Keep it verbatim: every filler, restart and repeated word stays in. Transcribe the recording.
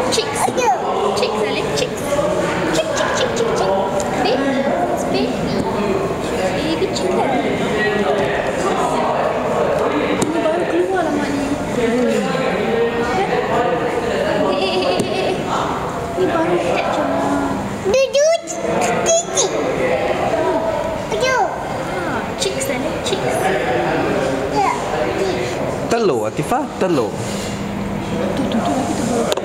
Chicks. Chicks, Alif. Chicks. Chick, chick, chick, chick, chick. Baby. It's baby. Baby chicken. Ini baru keluar lah mak ni. Eh, eh, eh, eh, eh. Ni baru hatch lah mak. Duduk. Titi. Aduh. Chicks, Alif. Chicks. Ya. Telur, Atifah, telur. Tu, tu, tu lagi tu baru.